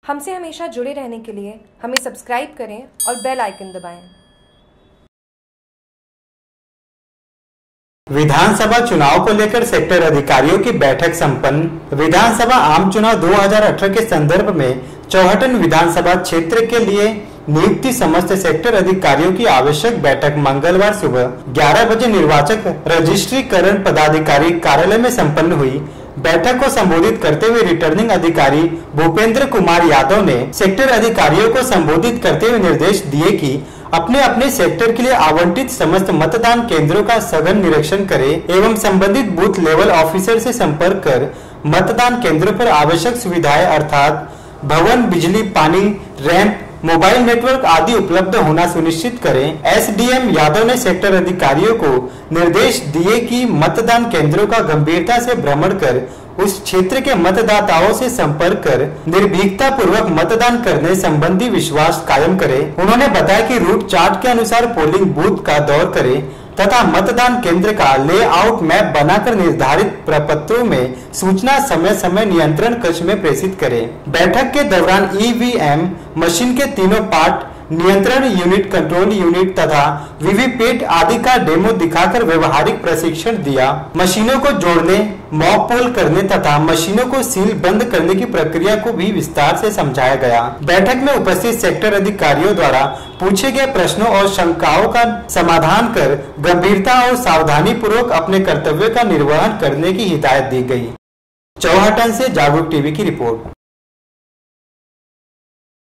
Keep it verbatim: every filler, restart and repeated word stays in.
हमसे हमेशा जुड़े रहने के लिए हमें सब्सक्राइब करें और बेल आइकन दबाएं। विधानसभा चुनाव को लेकर सेक्टर अधिकारियों की बैठक संपन्न। विधानसभा आम चुनाव दो हज़ार अठारह के संदर्भ में चौहटन विधानसभा क्षेत्र के लिए नियुक्ति समस्त सेक्टर अधिकारियों की आवश्यक बैठक मंगलवार सुबह ग्यारह बजे निर्वाचक रजिस्ट्रीकरण पदाधिकारी कार्यालय में संपन्न हुई। बैठक को संबोधित करते हुए रिटर्निंग अधिकारी भूपेंद्र कुमार यादव ने सेक्टर अधिकारियों को संबोधित करते हुए निर्देश दिए कि अपने अपने सेक्टर के लिए आवंटित समस्त मतदान केंद्रों का सघन निरीक्षण करें एवं संबंधित बूथ लेवल ऑफिसर से संपर्क कर मतदान केंद्रों पर आवश्यक सुविधाएं अर्थात भवन, बिजली, पानी, रैंप, मोबाइल नेटवर्क आदि उपलब्ध होना सुनिश्चित करें। एसडीएम यादव ने सेक्टर अधिकारियों को निर्देश दिए कि मतदान केंद्रों का गंभीरता से भ्रमण कर उस क्षेत्र के मतदाताओं से संपर्क कर निर्भीकता पूर्वक मतदान करने संबंधी विश्वास कायम करें। उन्होंने बताया कि रूट चार्ट के अनुसार पोलिंग बूथ का दौर करें तथा मतदान केंद्र का लेआउट मैप बनाकर निर्धारित प्रपत्रों में सूचना समय समय नियंत्रण कक्ष में प्रेषित करें। बैठक के दौरान ईवीएम मशीन के तीनों पार्ट, नियंत्रण यूनिट, कंट्रोल यूनिट तथा वीवीपैट आदि का डेमो दिखाकर व्यवहारिक प्रशिक्षण दिया। मशीनों को जोड़ने, मॉक पोल करने तथा मशीनों को सील बंद करने की प्रक्रिया को भी विस्तार से समझाया गया। बैठक में उपस्थित सेक्टर अधिकारियों द्वारा पूछे गए प्रश्नों और शंकाओं का समाधान कर गंभीरता और सावधानी पूर्वक अपने कर्तव्य का निर्वहन करने की हिदायत दी गई। चौहटन से जागरूक टीवी की रिपोर्ट।